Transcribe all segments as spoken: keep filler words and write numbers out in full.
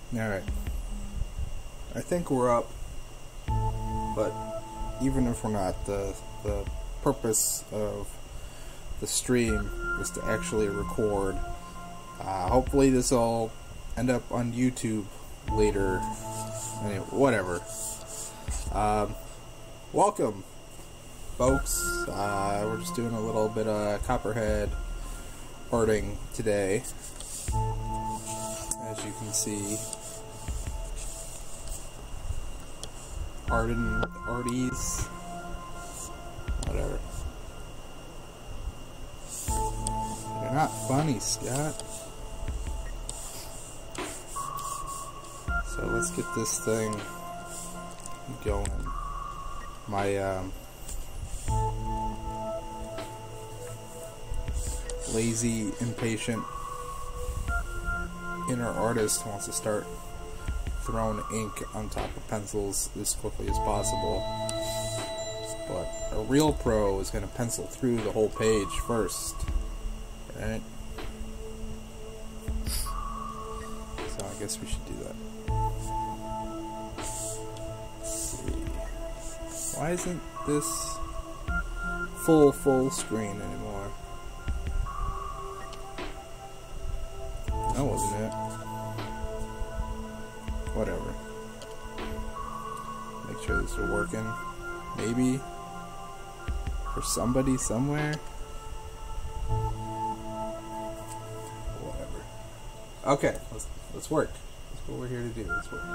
Alright. I think we're up, but even if we're not, the, the purpose of the stream is to actually record. Uh, hopefully this will end up on YouTube later. Anyway, whatever. Um, welcome, folks. Uh, we're just doing a little bit of Copperhead arting today. As you can see, Arden, Arties, whatever. You're not funny, Scott. So let's get this thing going. My um, lazy, impatient inner artist wants to start throwing ink on top of pencils as quickly as possible. But a real pro is going to pencil through the whole page first. Right? So I guess we should do that. Let's see. Why isn't this full, full screen anymore? That wasn't it. Whatever. Make sure this is working. Maybe. For somebody somewhere. Whatever. Okay, let's let's work. That's what we're here to do. Let's work.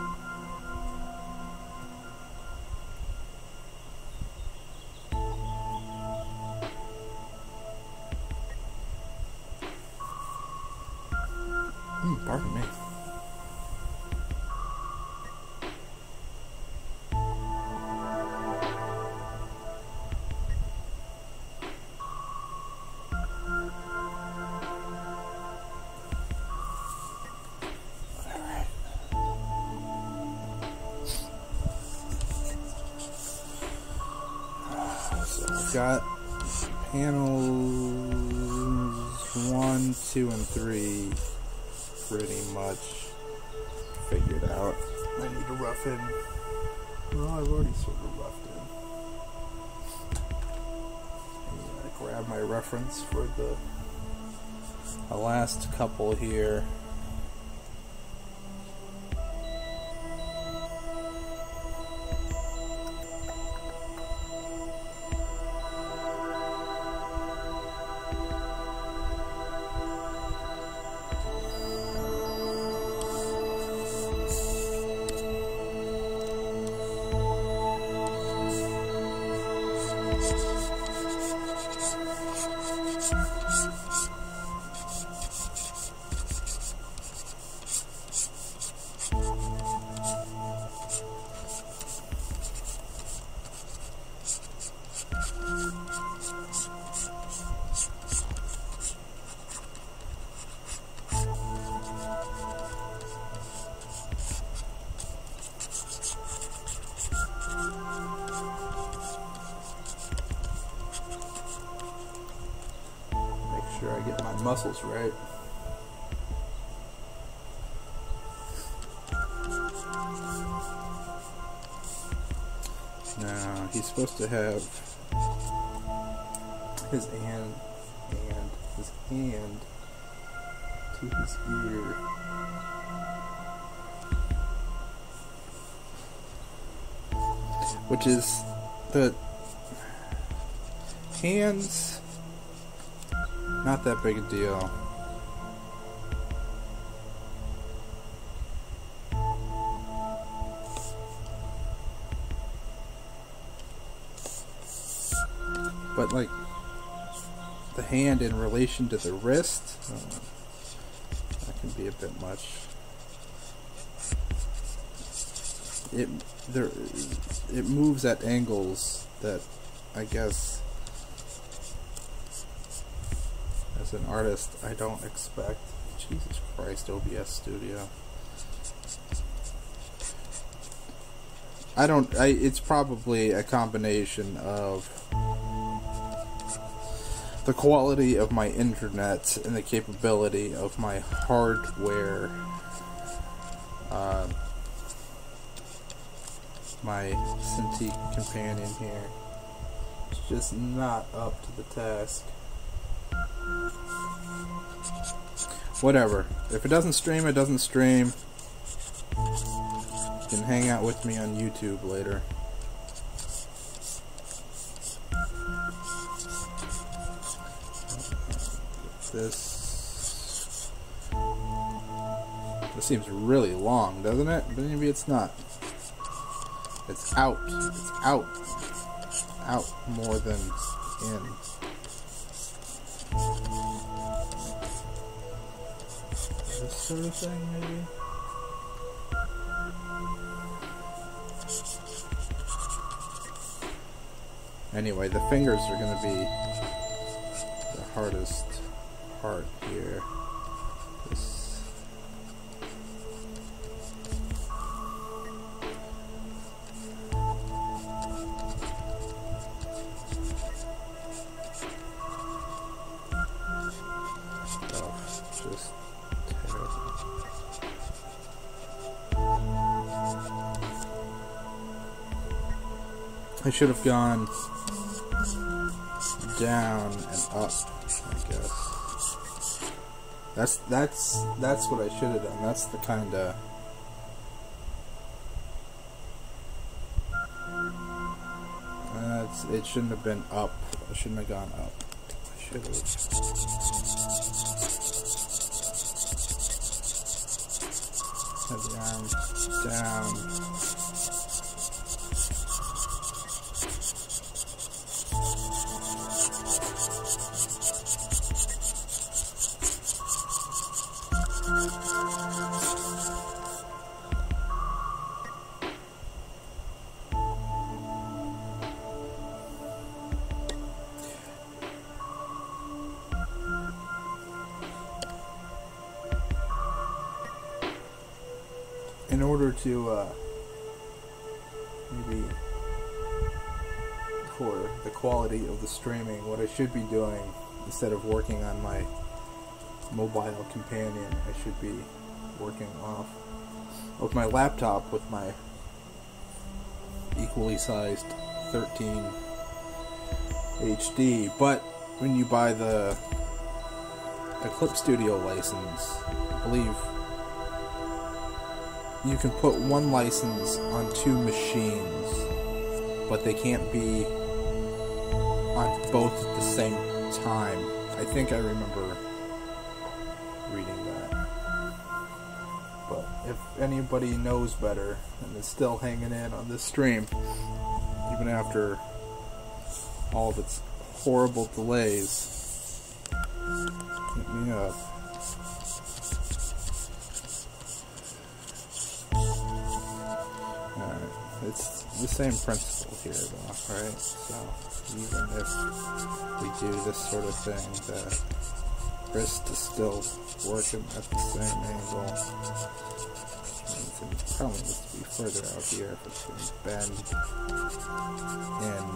Hmm, pardon me. Got panels one, two, and three pretty much figured out. I need to rough in. Well, I've already sort of roughed in. I'm gonna grab my reference for the, the last couple here. I get my muscles right. Now he's supposed to have his hand and his hand to his ear. Which is the hands. Not that big a deal. But like the hand in relation to the wrist, uh, that can be a bit much. It there it moves at angles that I guess as an artist I don't expect. Jesus Christ, O B S Studio. I don't I it's probably a combination of the quality of my internet and the capability of my hardware. uh, my Cintiq companion here. It's just not up to the task. Whatever. If it doesn't stream, it doesn't stream. You can hang out with me on YouTube later. This this seems really long, doesn't it? But maybe it's not. It's out. It's out. Out more than in. This sort of thing, maybe? Anyway, the fingers are going to be the hardest part here. This. Oh, just terrible. I should have gone down and up, I guess. That's that's that's what I should have done. That's the kind of that's it shouldn't have been up. I shouldn't have gone up. I should have. Had the arm down. In order to, uh, maybe for the quality of the streaming, what I should be doing, instead of working on my mobile companion, I should be working off of my laptop with my equally sized thirteen H D. But when you buy the, the Clip Studio license, I believe you can put one license on two machines, but they can't be on both at the same time. I think I remember reading that. But if anybody knows better and is still hanging in on this stream, even after all of its horrible delays, hit me up. It's the same principle here, though, right? So, even if we do this sort of thing, the wrist is still working at the same angle. It probably needs to be further out here if it's going to bend in.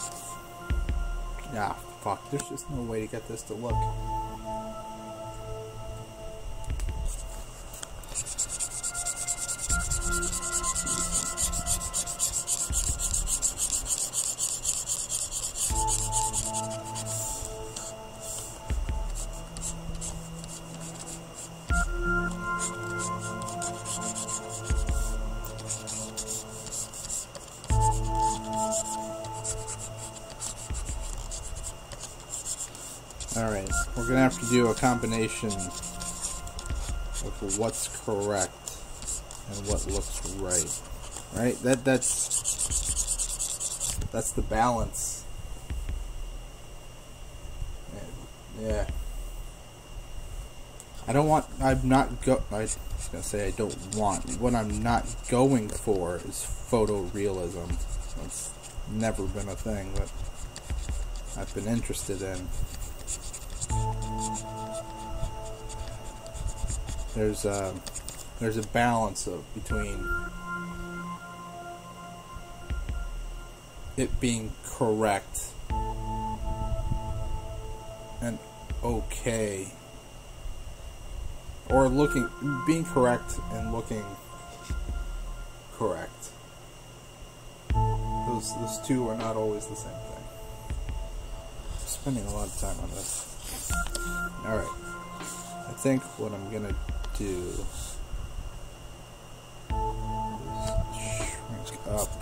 Ah, fuck, there's just no way to get this to look. Alright, we're going to have to do a combination of what's correct and what looks right. Right? That that's that's the balance. And, yeah. I don't want I'm not go I was going to say I don't want. What I'm not going for is photorealism. It's never been a thing that I've been interested in. There's a there's a balance of between it being correct and okay, or looking being correct and looking correct. Those those two are not always the same thing. I'm spending a lot of time on this. Alright. I think what I'm gonna do is shrink up.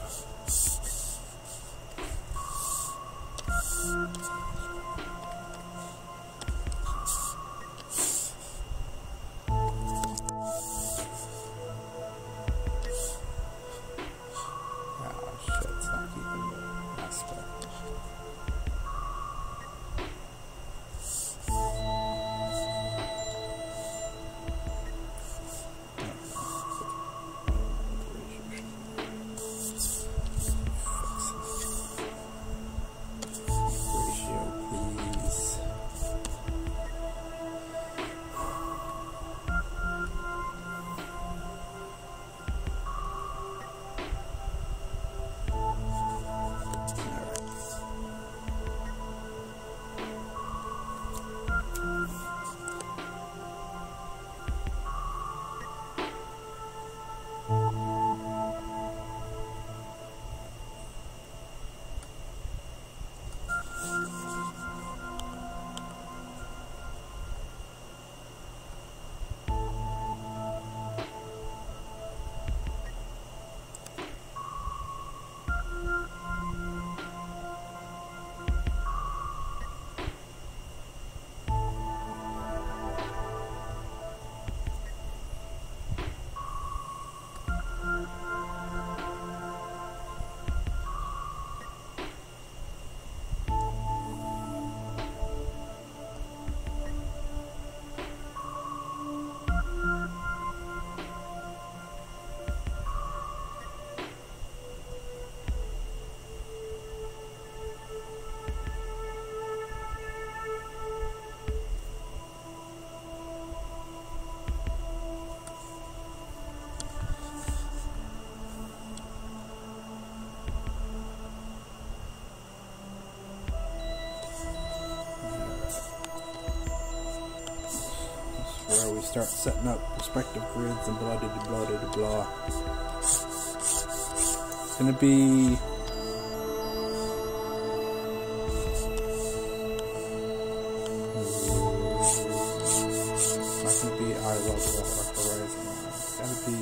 Where we start setting up perspective grids and blah blah blah blah blah. It's gonna be it's not gonna be eye level or horizon line. It's gotta be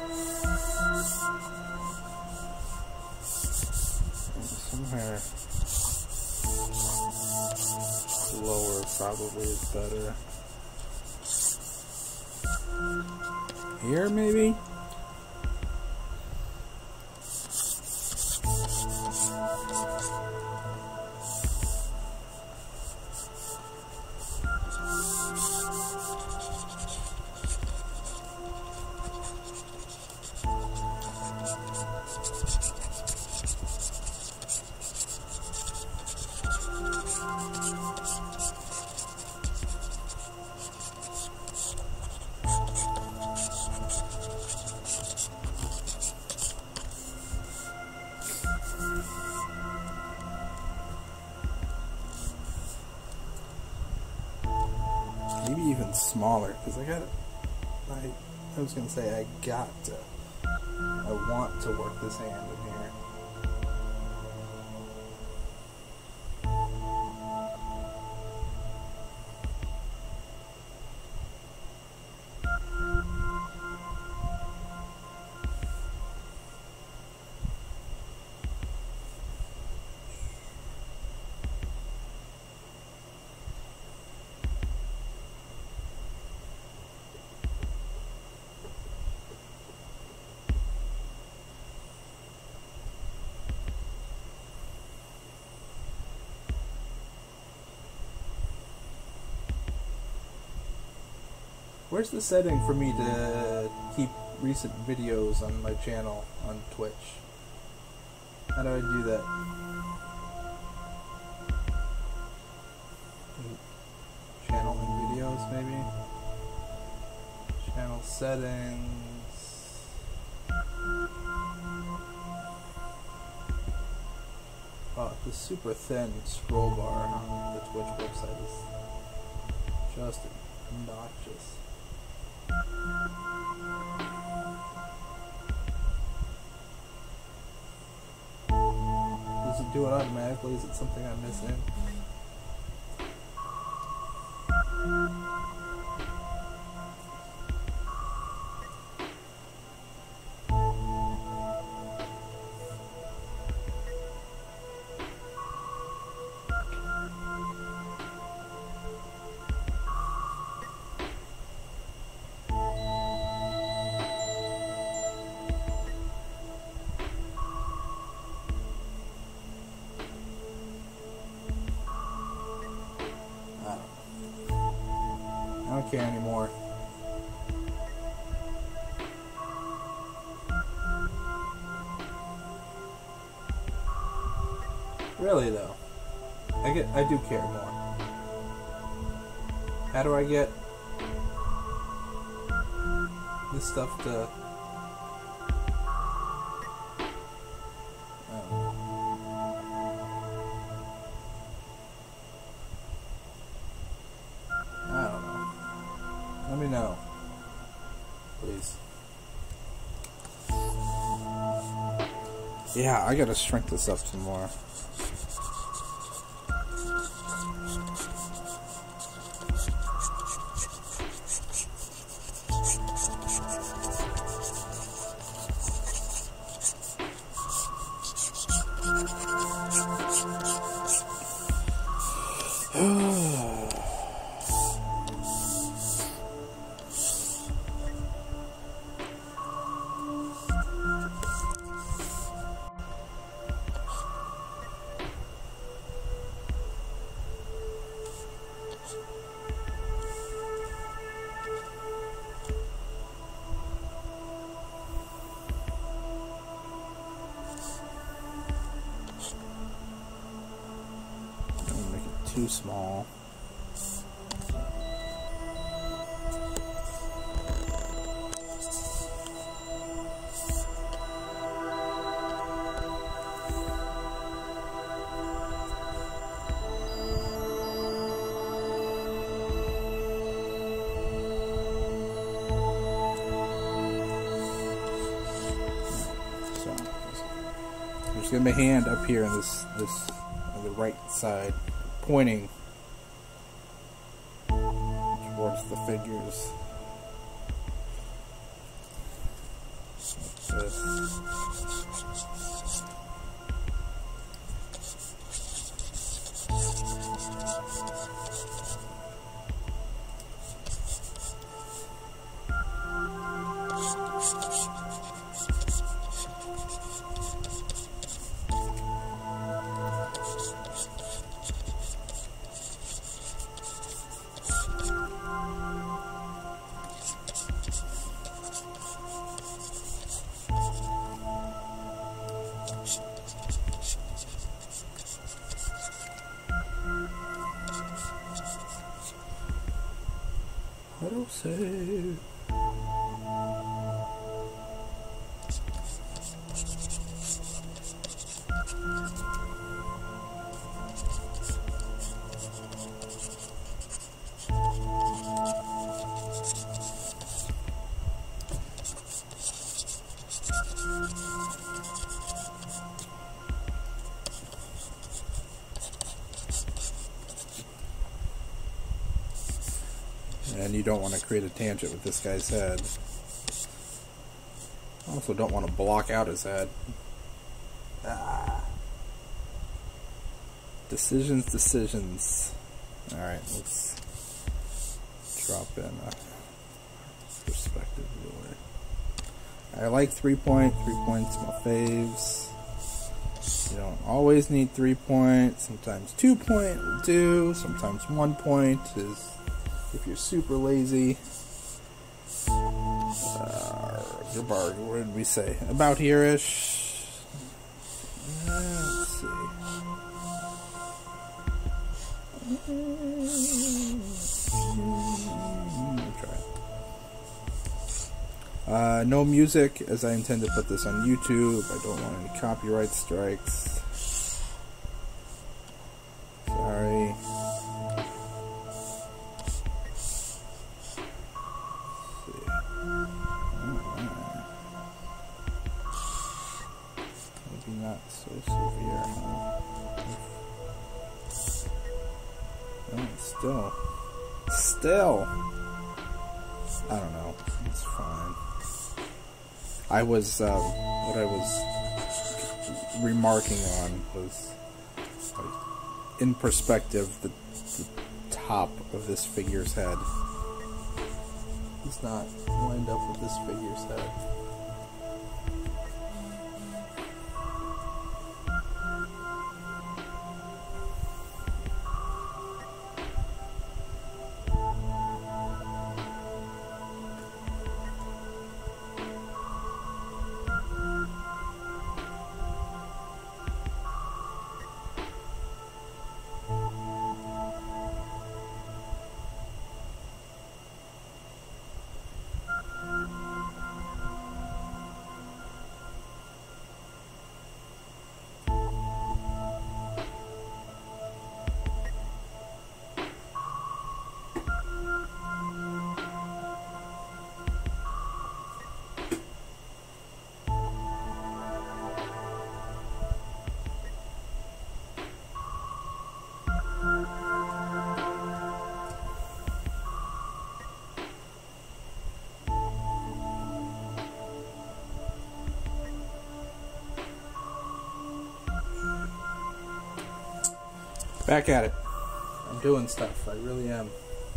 somewhere lower. Probably is better. Here, maybe? Maybe even smaller, because I got, I, I was going to say I got to, I want to work this hand in here. Where's the setting for me to keep recent videos on my channel on Twitch? How do I do that? Channeling videos, maybe? Channel settings. Oh, the super thin scroll bar on the Twitch website is just obnoxious. Does it do it automatically? Is it something I'm missing? I don't care anymore. Really though, I get I do care more. How do I get this stuff to? Let me know, please. Yeah, I gotta shrink this up some more. Too small. So, I'm just getting my hand up here on this this on the right side, pointing towards the figures. Like this. Auto save. And you don't want to create a tangent with this guy's head. Also don't want to block out his head. Ah. Decisions, decisions. Alright, let's drop in a perspective viewer. I like three point, three points my faves. You don't always need three point, sometimes two point will do, sometimes one point is if you're super lazy. Uh, what did we say? About here-ish. Uh, let's see. Let try it. Uh, no music, as I intend to put this on YouTube. I don't want any copyright strikes. Sorry. Maybe not so severe, huh? Still. Still. I don't know. It's fine. I was, um, what I was remarking on was, like, in perspective, the, the top of this figure's head is not lined up with this figure's head. Back at it. I'm doing stuff. I really am.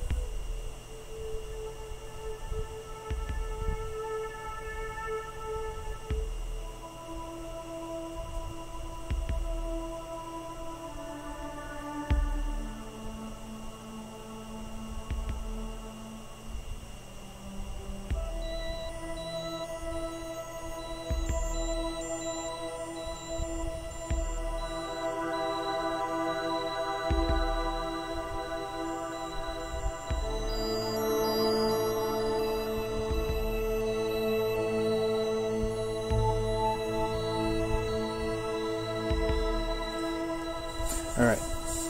Alright.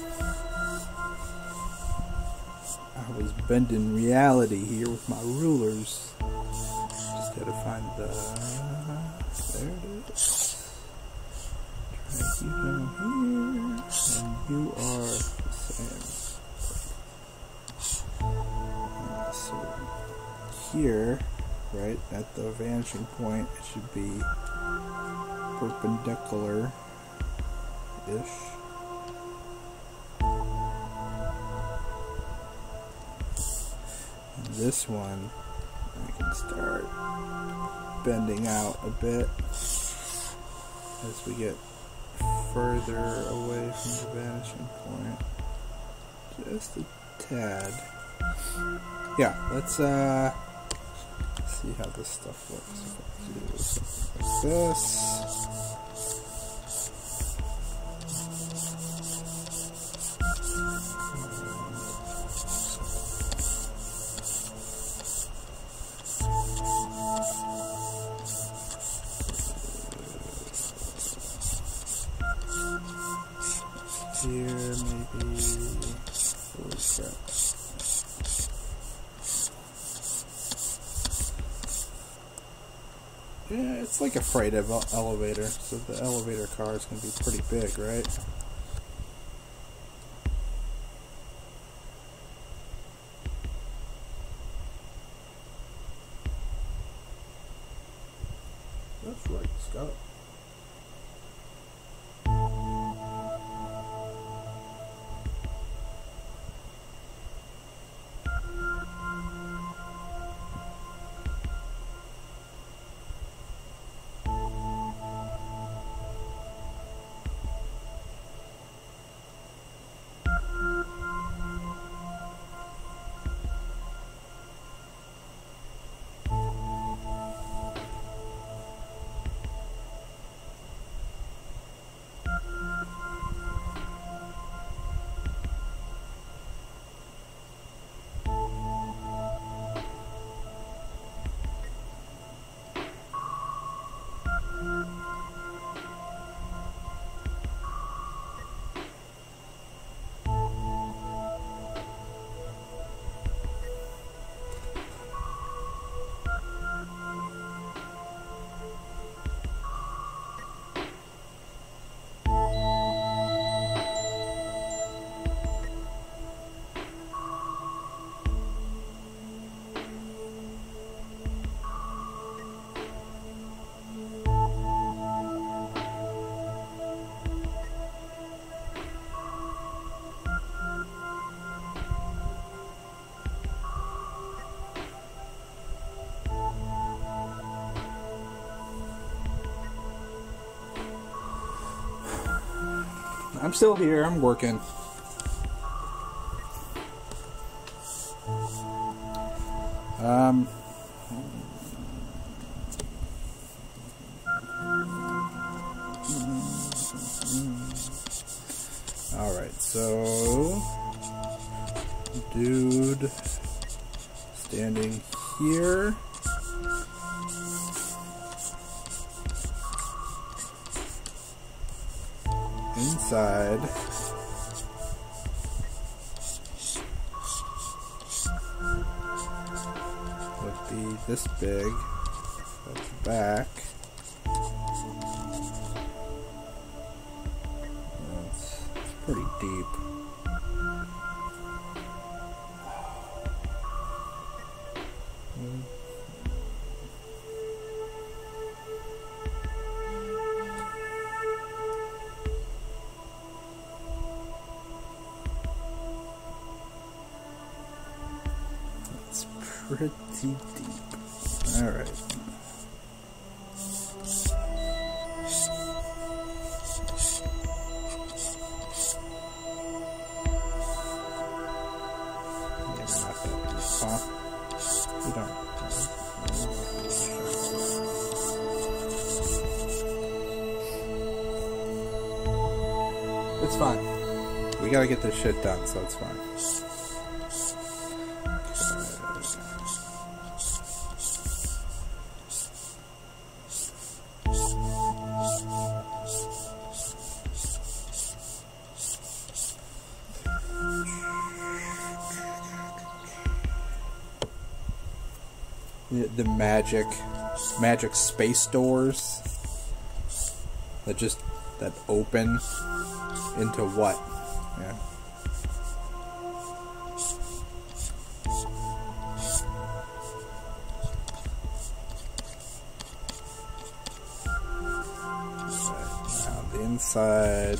I was bending reality here with my rulers. Just gotta find the... There it is. Drag you down here. And you are the same. Uh, so here, right, at the vanishing point, it should be perpendicular-ish. This one, I can start bending out a bit as we get further away from the vanishing point. Just a tad. Yeah, let's uh, see how this stuff looks. If I do something like this. Here, maybe. Holy crap. Yeah, it's like a freight elevator, so the elevator car is going to be pretty big, right? That's right, Scott. I'm still here. I'm working. Um. Alright, so dude standing here. Inside would be this big. That's back. That's, that's pretty deep. Pretty deep. Alright. Maybe not that deep, huh? We don't. It's fine. We gotta get this shit done, so it's fine. The magic, magic space doors that just, that open into what? Yeah. Right, now the inside.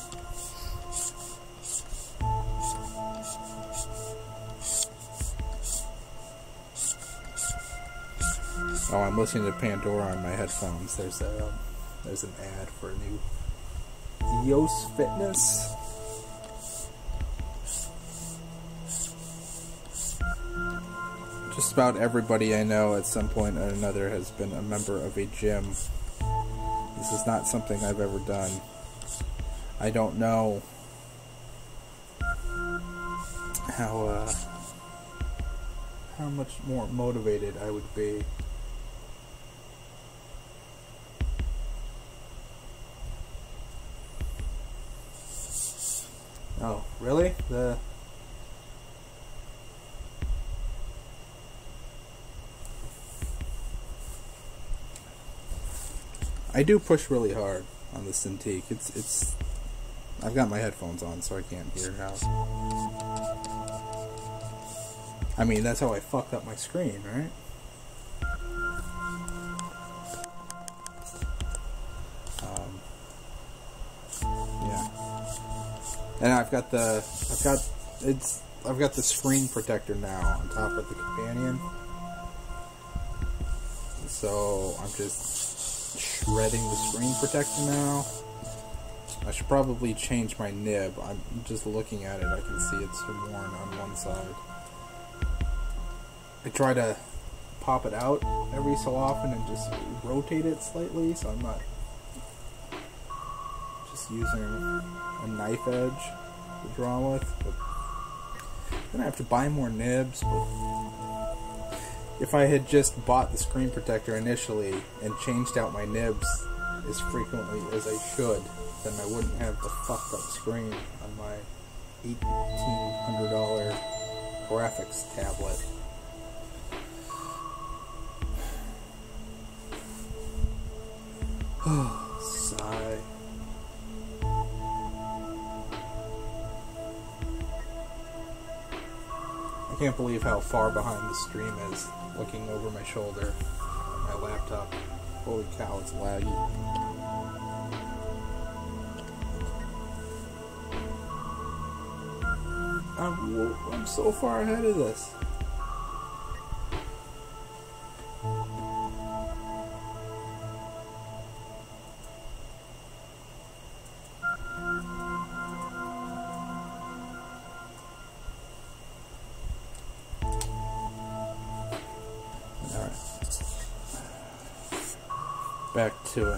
Oh, I'm listening to Pandora on my headphones. There's a um, there's an ad for a new E O S Fitness. Just about everybody I know at some point or another has been a member of a gym. This is not something I've ever done. I don't know how uh, how much more motivated I would be. Oh, really? The I do push really hard on the Cintiq. It's it's I've got my headphones on, so I can't hear how. I mean, that's how I fucked up my screen, right? Um, yeah. And I've got the, I've got, it's, I've got the screen protector now on top of the companion. So I'm just shredding the screen protector now. I should probably change my nib. I'm just looking at it, I can see it's worn on one side. I try to pop it out every so often and just rotate it slightly so I'm not just using a knife edge to draw with. But then I have to buy more nibs. But if I had just bought the screen protector initially and changed out my nibs as frequently as I should, then I wouldn't have the fucked up screen on my eighteen hundred dollar graphics tablet. Sigh. I can't believe how far behind the stream is, looking over my shoulder at my laptop. Holy cow, it's laggy. I'm, I'm so far ahead of this. back to it.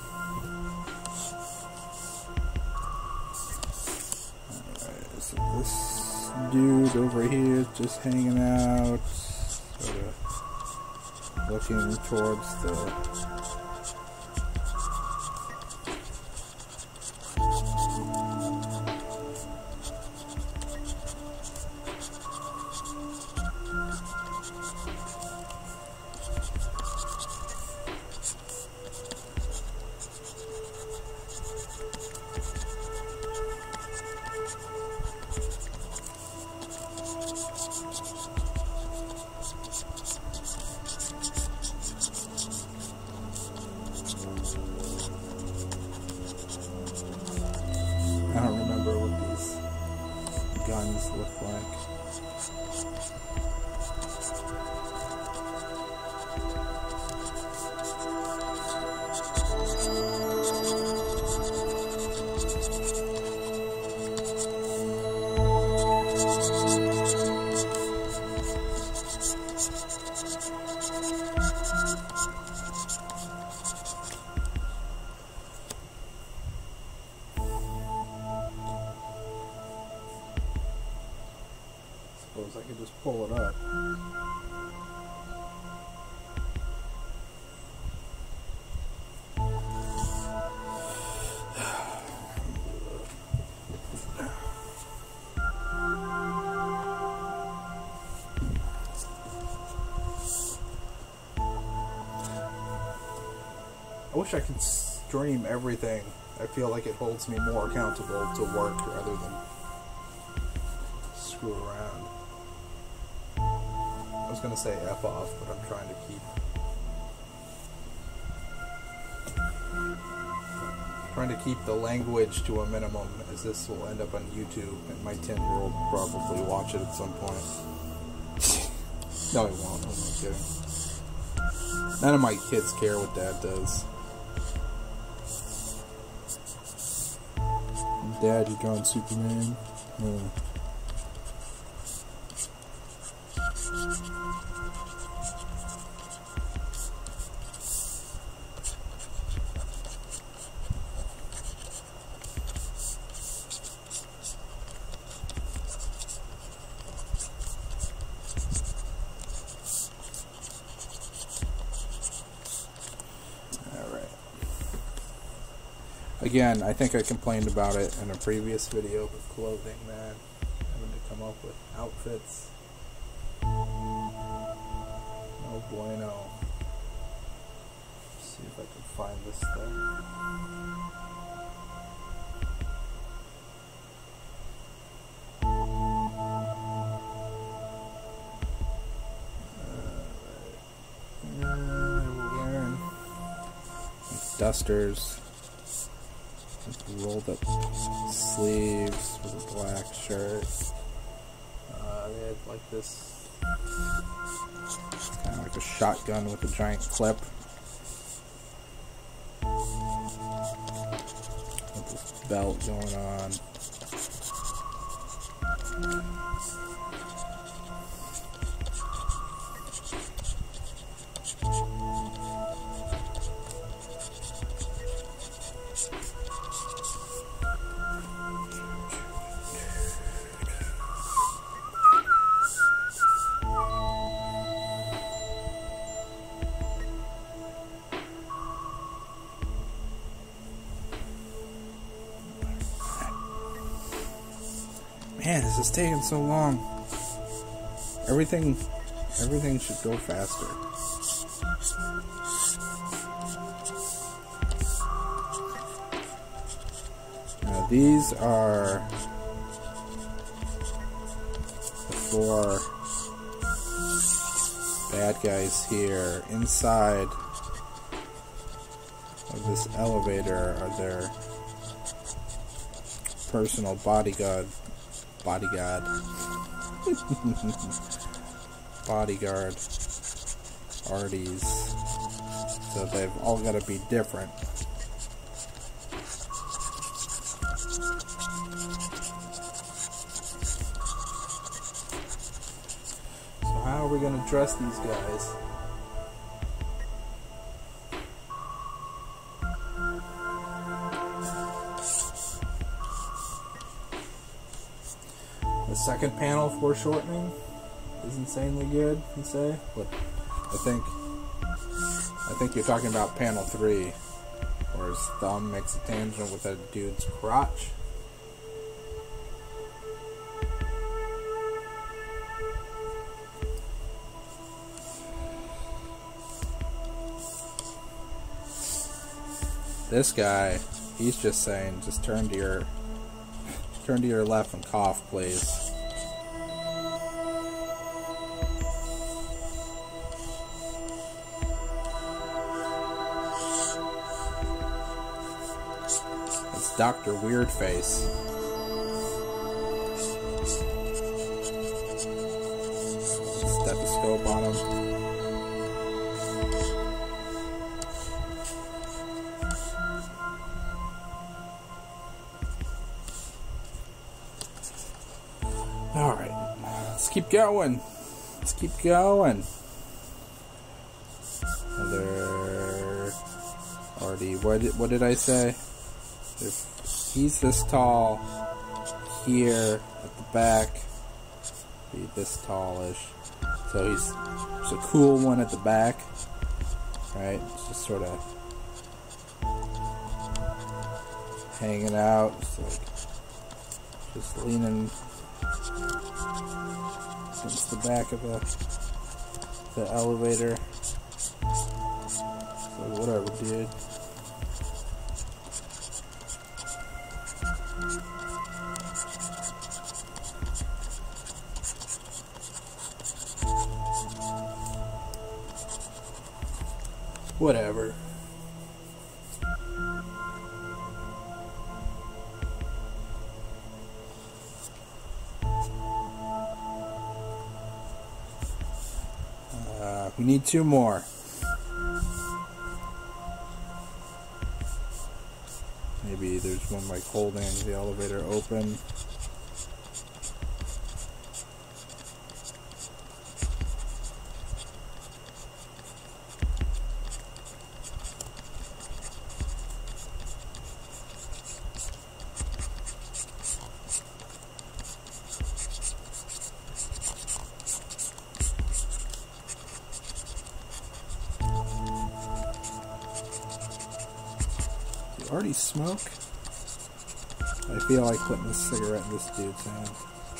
Alright, so this dude over here is just hanging out, sort of looking towards the I don't remember what these guns look like. Suppose I could just pull it up. I wish I could stream everything. I feel like it holds me more accountable to work rather than screw around. I was gonna say F off, but I'm trying to keep trying to keep the language to a minimum, as this will end up on YouTube, and my ten-year-old will probably watch it at some point. No, he won't. I'm not kidding. None of my kids care what Dad does. Dad, you drawing Superman? Hmm. Again, I think I complained about it in a previous video with clothing, man. Having to come up with outfits. No bueno. Let's see if I can find this thing. Uh, we're wearing dusters. Rolled up sleeves with a black shirt. Uh, they had like this, kind of like a shotgun with a giant clip. With this belt going on. Man, this is taking so long. Everything, everything should go faster. Now these are the four bad guys here. Inside of this elevator are their personal bodyguard. Bodyguard. Bodyguard. Arties. So they've all got to be different. So how are we going to dress these guys? The second panel foreshortening is insanely good, you say? But I think I think you're talking about panel three, where his thumb makes a tangent with a dude's crotch. This guy, he's just saying, just turn to your turn to your left and cough, please. It's Doctor Weirdface. Stethoscope on him. Alright, let's keep going. Let's keep going. Another already, what did, what did I say? If he's this tall here at the back, be this tallish. So he's there's a cool one at the back, right? It's just sort of hanging out, just like just leaning against the back of the the elevator. So whatever, dude. Whatever. Uh, we need two more. Maybe there's one like holding the elevator open. Already smoke? I feel like putting this cigarette in this dude's hand.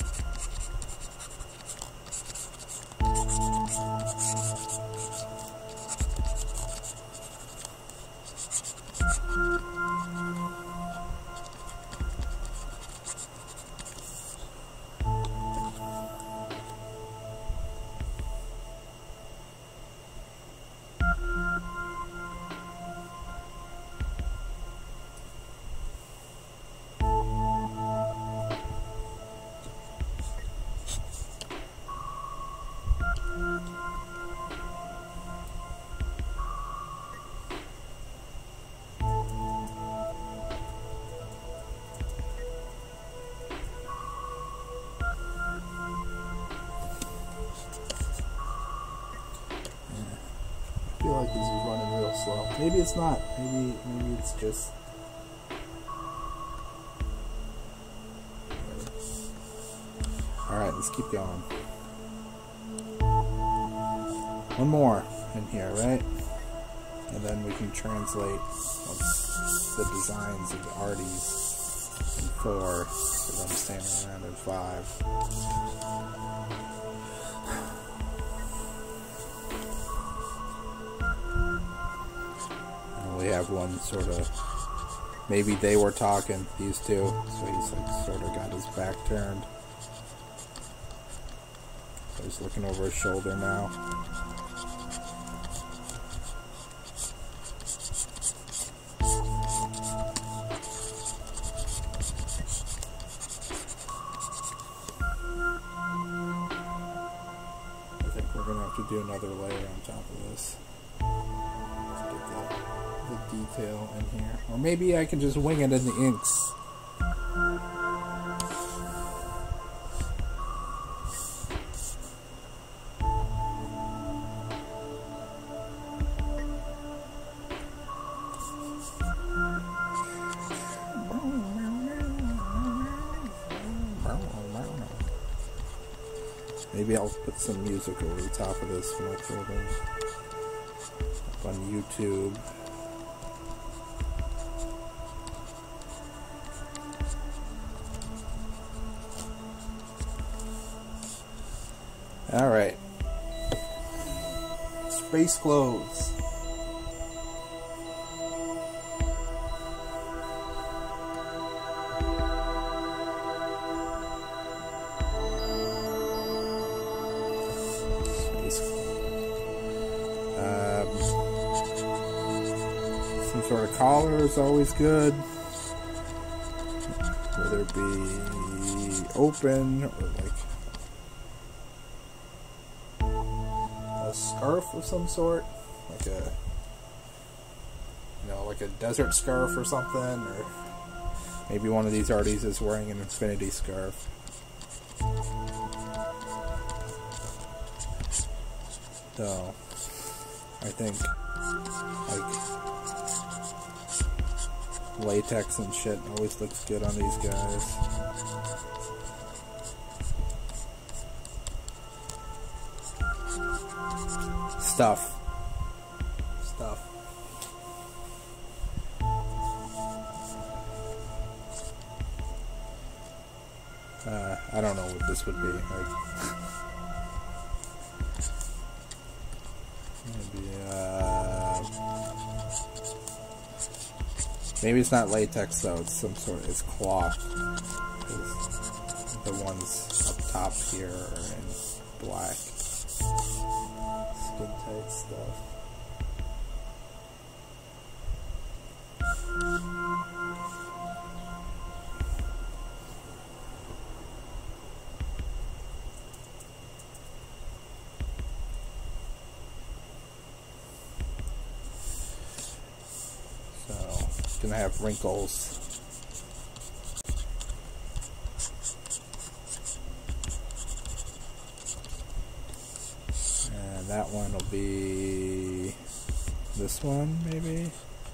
I feel like this is running real slow. Maybe it's not. Maybe maybe it's just. Alright, let's keep going. One more in here, right? And then we can translate once the designs of the arties in four, because I'm standing around in five. We have one sort of, maybe they were talking, these two, so he's like sort of got his back turned. So he's looking over his shoulder now. I think we're going to have to do another layer on top of this. The detail in here, or maybe I can just wing it in the inks. Maybe I'll put some music over the top of this when I throw it in up on YouTube. Alright. Space clothes. Space clothes. Um, some sort of collar is always good. Whether it be open or like a scarf of some sort, like a, you know, like a desert scarf or something, or maybe one of these artists is wearing an infinity scarf. So, I think, like, latex and shit always looks good on these guys. Stuff. Stuff. Uh, I don't know what this would be. Like, maybe, uh, maybe it's not latex though. It's some sort. It's cloth. The ones up top here are in black. Skin tight stuff. So, it's gonna have wrinkles. That one will be this one, maybe.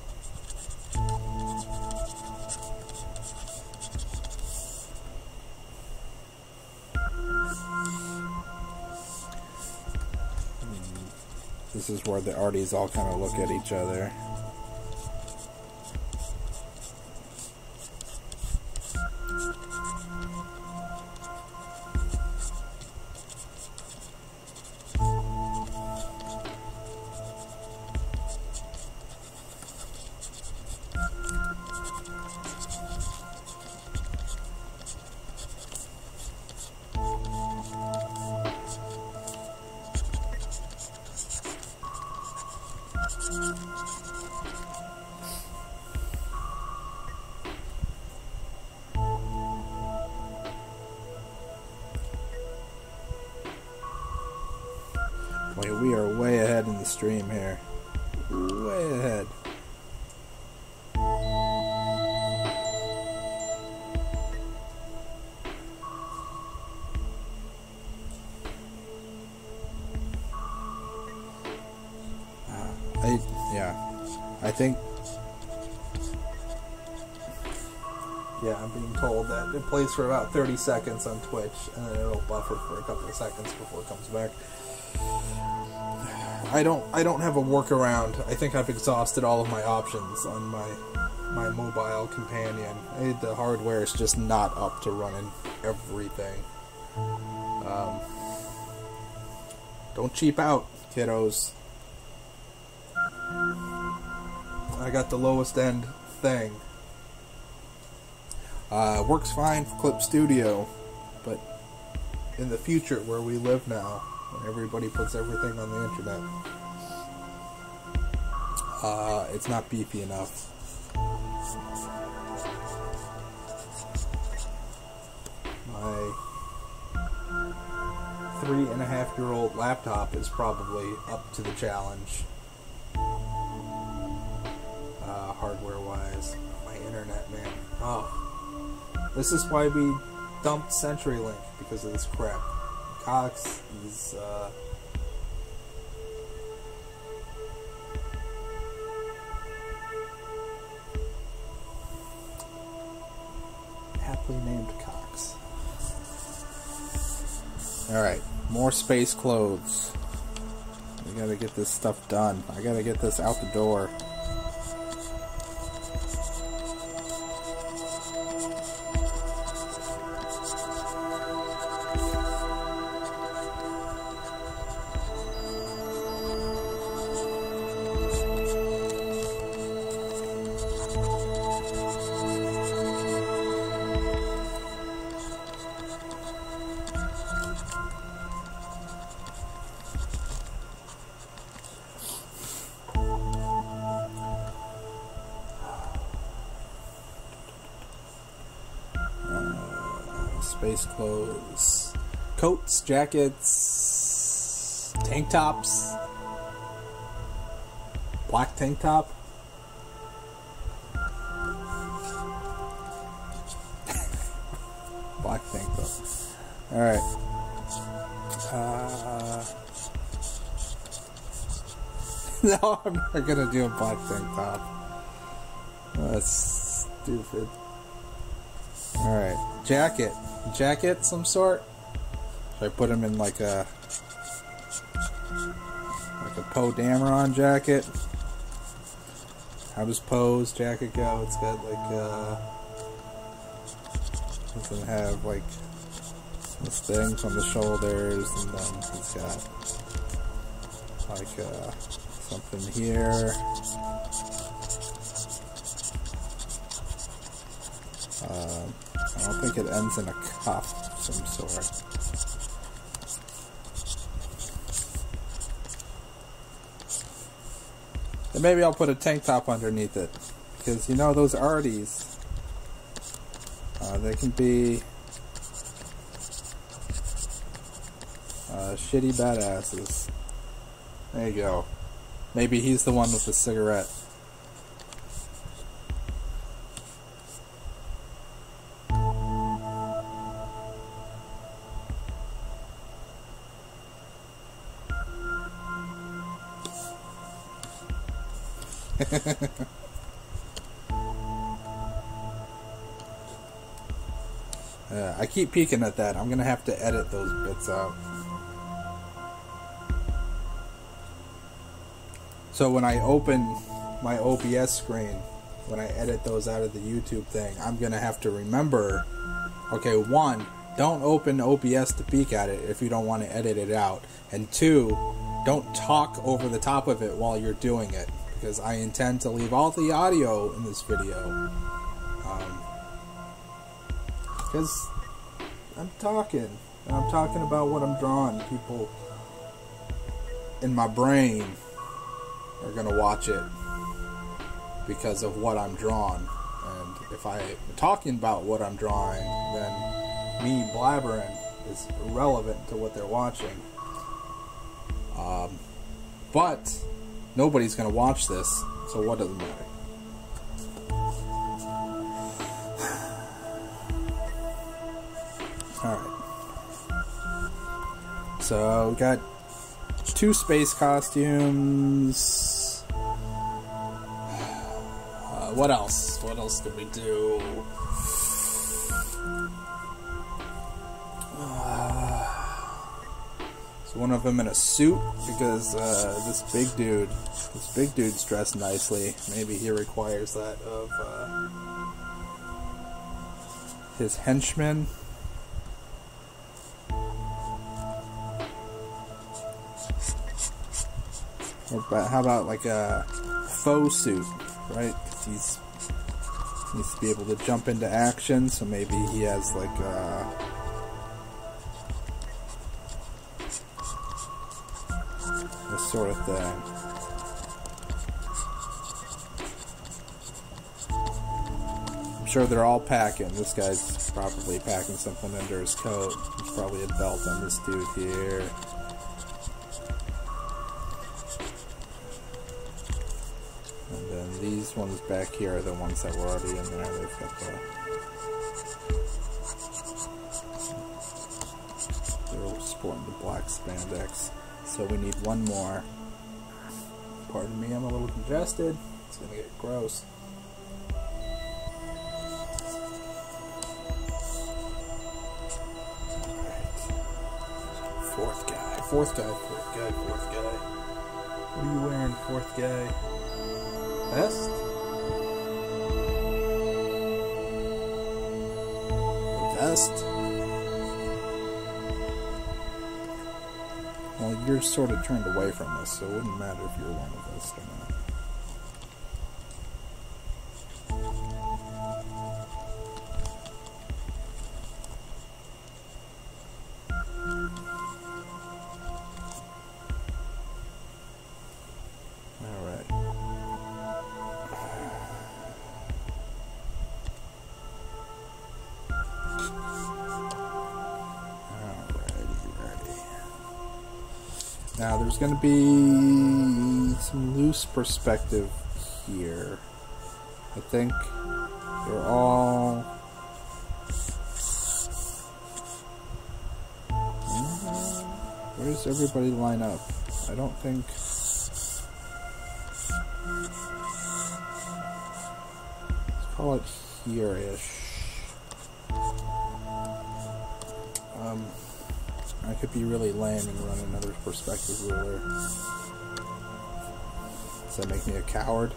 This is where the arties all kind of look at each other. Boy, we are way ahead in the stream here. Way ahead. I, yeah, I think, yeah, I'm being told that it plays for about thirty seconds on Twitch, and then it'll buffer for a couple of seconds before it comes back. I don't, I don't have a workaround. I think I've exhausted all of my options on my, my mobile companion. I, the hardware is just not up to running everything. Um, don't cheap out, kiddos. I got the lowest end thing. Uh, works fine for Clip Studio, but in the future where we live now, when everybody puts everything on the internet, uh, it's not beefy enough. My three and a half year old laptop is probably up to the challenge. Uh, hardware wise, my internet, man. Oh, this is why we dumped CenturyLink, because of this crap. Cox is uh, aptly named Cox. All right, More space clothes. We gotta get this stuff done. I gotta get this out the door. Space clothes, coats, jackets, tank tops, black tank top. Black tank top. Alright. Uh, no, I'm not gonna do a black tank top. That's stupid. Alright. Jacket. Jacket, some sort. Should I put him in like a like a Poe Dameron jacket? How does Poe's jacket go? It's got like uh doesn't have like this things on the shoulders, and then he's got like uh something here. Um I don't think it ends in a cuff of some sort. And maybe I'll put a tank top underneath it. Because, you know, those arties, uh, they can be uh, shitty badasses. There you go. Maybe he's the one with the cigarette. Yeah, I keep peeking at that. I'm gonna have to edit those bits out. So when I open my O B S screen, when I edit those out of the YouTube thing, I'm gonna have to remember, okay, one, don't open O B S to peek at it if you don't want to edit it out, and two, don't talk over the top of it while you're doing it, because I intend to leave all the audio in this video. Um, because I'm talking, and I'm talking about what I'm drawing. People in my brain are gonna watch it because of what I'm drawing, and if I'm talking about what I'm drawing, then me blabbering is irrelevant to what they're watching. Um, but nobody's gonna watch this, so what does it matter? Alright. So we got two space costumes. Uh, what else? What else did we do? Uh, so one of them in a suit, because uh, this big dude, this big dude's dressed nicely. Maybe he requires that of uh, his henchmen. Or how about like a faux suit, right? 'Cause he's he needs to be able to jump into action, so maybe he has like a this sort of thing. I'm sure they're all packing. This guy's probably packing something under his coat. There's probably a belt on this dude here. And then these ones back here are the ones that were already in there. They've got the... They're sporting the black spandex. So we need one more. Pardon me, I'm a little congested. It's gonna get gross. fourth guy. Fourth guy, fourth guy, fourth guy. What are you wearing, fourth guy? Vest? Vest? Well, you're sort of turned away from us, so it wouldn't matter if you were one of us or not. Now, there's going to be some loose perspective here. I think they're all... Where does everybody line up? I don't think... Let's call it here-ish. Um... I could be really lame and run another perspective ruler. Does that make me a coward?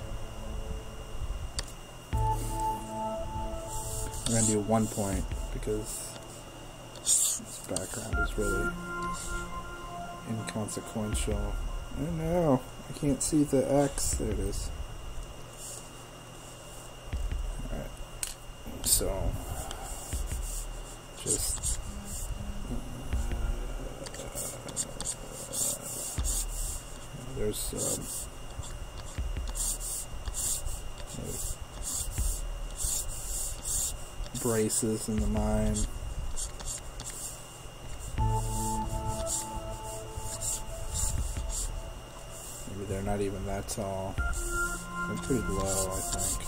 I'm gonna do one point because this background is really inconsequential. Oh no, I can't see the X. There it is. Alright. So, just... There's um, braces in the mine. Maybe they're not even that tall. They're pretty low, I think.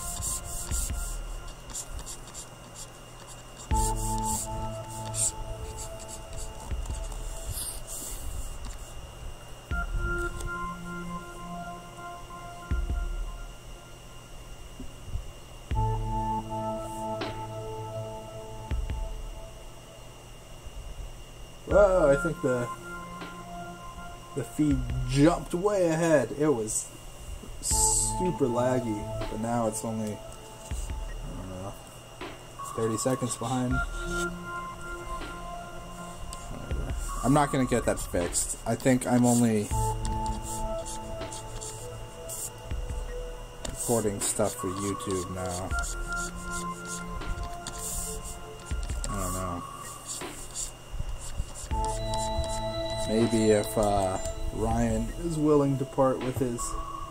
Whoa, I think the the feed jumped way ahead. It was super laggy, but now it's only, I don't know, thirty seconds behind. Whatever. I'm not going to get that fixed. I think I'm only recording stuff for YouTube now. I don't know. Maybe if uh, Ryan is willing to part with his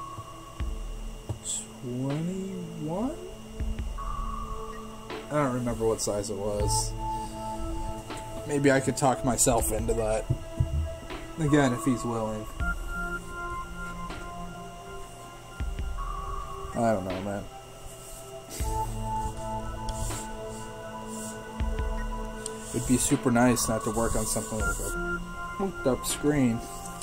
twenty-one? I don't remember what size it was. Maybe I could talk myself into that. Again, if he's willing. I don't know, man. It'd be super nice not to work on something with a hooked up screen.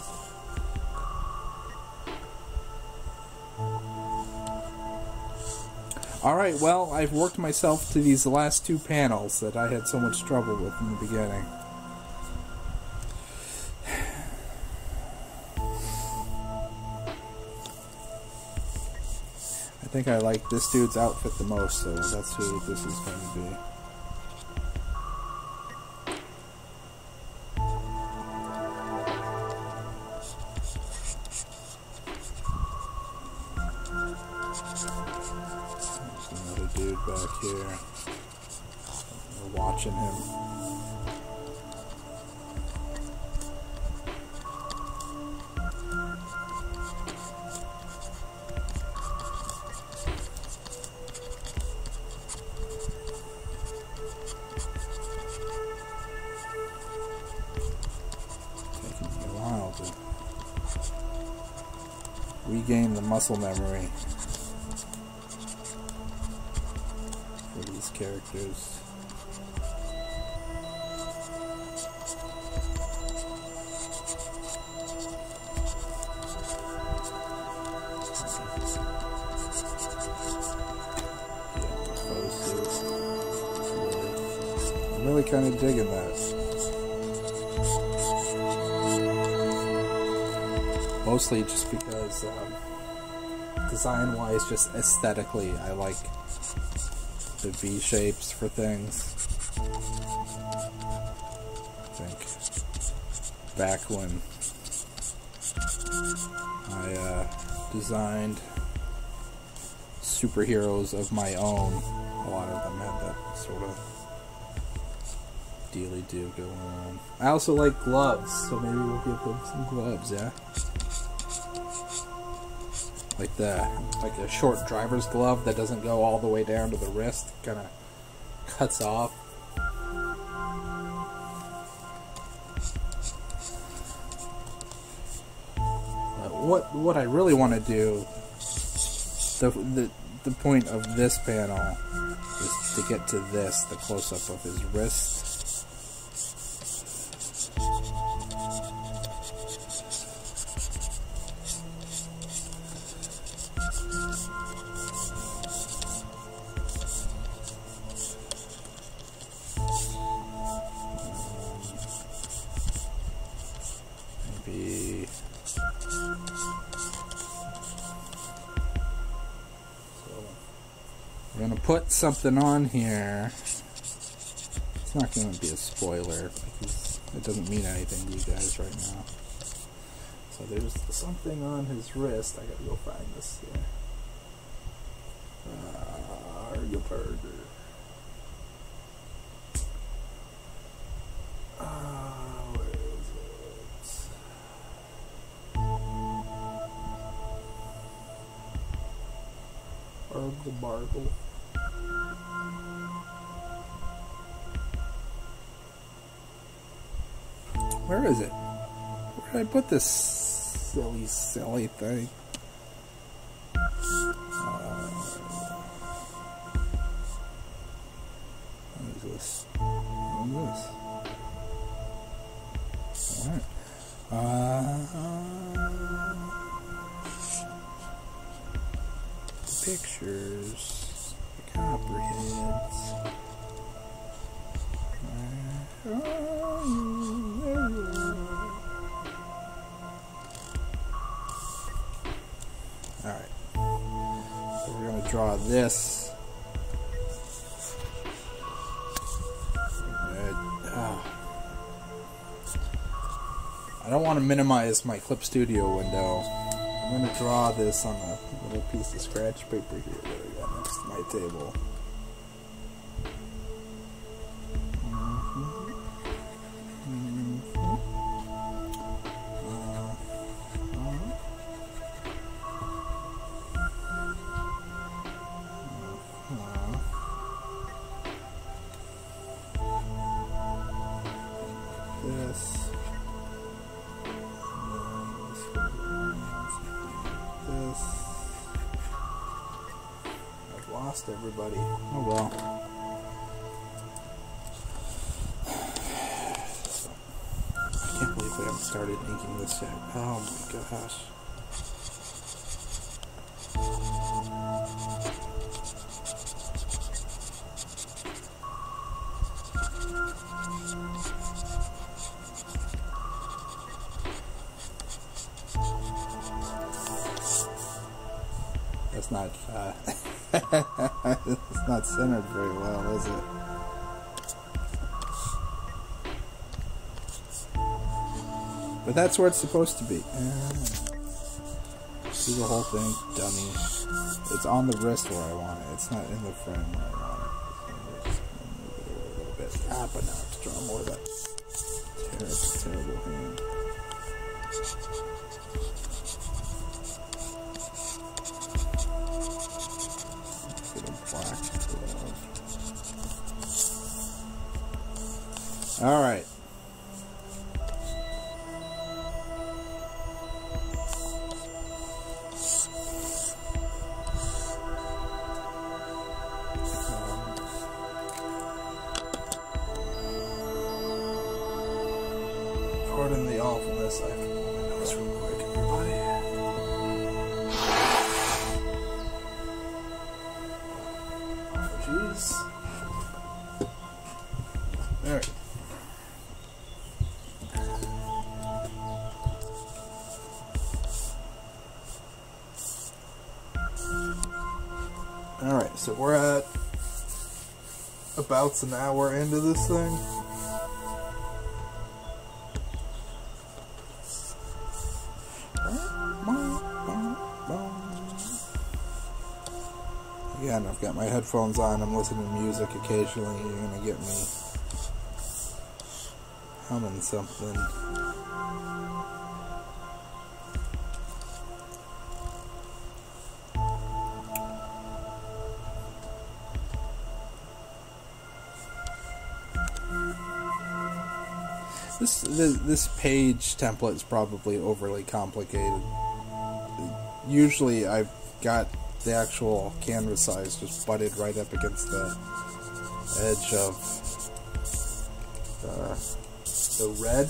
Alright, well, I've worked myself to these last two panels that I had so much trouble with in the beginning. I think I like this dude's outfit the most, so that's who this is going to be. Dude back here. We're watching him. Taking me a while to regain the muscle memory for these characters. I'm really kind of digging that. Mostly just because um, design-wise, just aesthetically, I like the V shapes for things. I think back when I uh, designed superheroes of my own, a lot of them had that sort of dealy-do going on. I also like gloves, so maybe we'll give him some gloves, yeah? Like the, like a short driver's glove that doesn't go all the way down to the wrist, kind of cuts off. What what I really want to do, the, the the point of this panel is to get to this, the close-up of his wrist. Maybe... We're gonna put something on here. It's not gonna be a spoiler because it doesn't mean anything to you guys right now. So there's something on his wrist. I gotta go find this here. Ah, Arga burger. Ah, where is it? Arga bargle. Where is it? Where did I put this silly, silly thing? Uh, what is this? What is this? Alright. Uh, pictures. Copperheads. Uh, Alright, so we're going to draw this. Uh, I don't want to minimize my Clip Studio window. I'm going to draw this on a little piece of scratch paper here that I got next to my table. This. This. I've lost everybody. Oh well. I can't believe we haven't started inking this yet. Oh my gosh. That's not, uh, it's not centered very well, is it? But that's where it's supposed to be. Uh, do the whole thing, dummy. It's on the wrist where I want it. It's not in the frame where I want it. Just move it over a little bit. Ah, but now I have to draw more of that terrible, terrible hand. All right. Pardon the awfulness. I have to pull my nose real quick, everybody. Oh, jeez. All right. So we're at about an hour into this thing. Again, I've got my headphones on, I'm listening to music occasionally. You're gonna get me humming something. This, this this page template is probably overly complicated. Usually I've got the actual canvas size just butted right up against the edge of the, the red,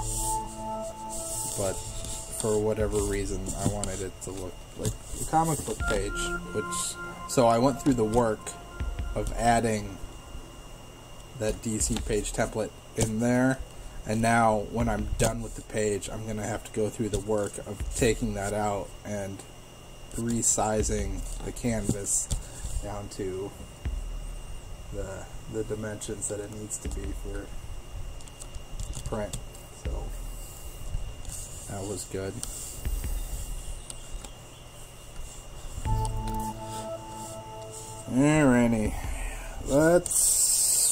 but for whatever reason I wanted it to look like a comic book page, which so I went through the work of adding that D C page template in there. And now, when I'm done with the page, I'm going to have to go through the work of taking that out and resizing the canvas down to the the dimensions that it needs to be for print. So, that was good. Alrighty. Let's...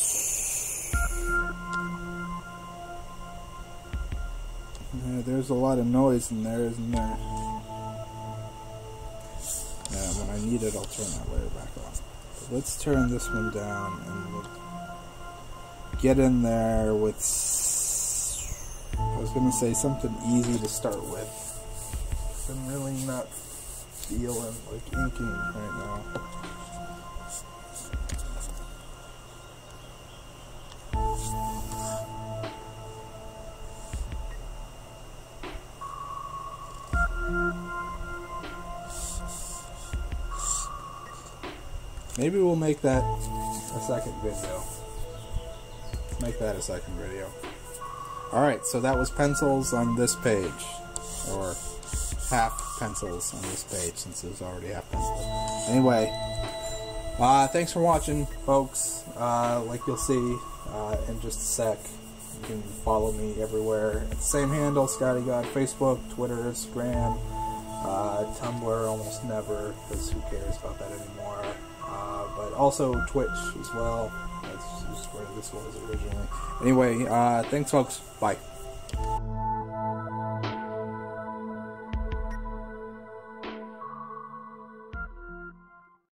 Yeah, there's a lot of noise in there, isn't there? Yeah, when I need it, I'll turn that layer back on. But let's turn this one down, and we'll get in there with... I was going to say something easy to start with. I'm really not feeling like inking right now. Maybe we'll make that a second video. Make that a second video. Alright, so that was pencils on this page. Or half pencils on this page, since it was already half pencil. Anyway, uh, thanks for watching, folks. Uh, like you'll see uh, in just a sec, you can follow me everywhere. It's the same handle, Scotty God, Facebook, Twitter, Instagram, uh, Tumblr, almost never, because who cares about that anymore. Uh, but also Twitch as well. That's just where this was originally. Anyway, uh, thanks folks. Bye.